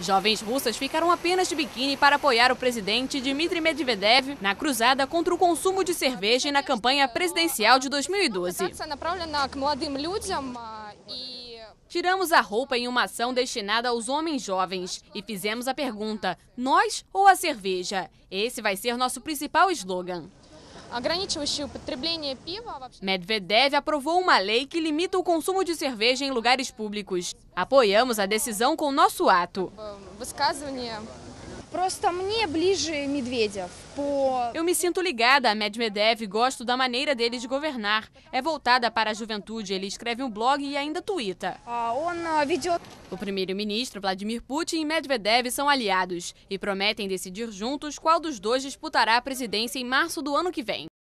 Jovens russas ficaram apenas de biquíni para apoiar o presidente Dmitry Medvedev na cruzada contra o consumo de cerveja e na campanha presidencial de 2012. Tiramos a roupa em uma ação destinada aos homens jovens e fizemos a pergunta: nós ou a cerveja? Esse vai ser nosso principal slogan. Medvedev aprovou uma lei que limita o consumo de cerveja em lugares públicos. Apoiamos a decisão com nosso ato. Eu me sinto ligada a Medvedev e gosto da maneira dele de governar. É voltada para a juventude, ele escreve um blog e ainda tuita. O primeiro-ministro Vladimir Putin e Medvedev são aliados e prometem decidir juntos qual dos dois disputará a presidência em março do ano que vem.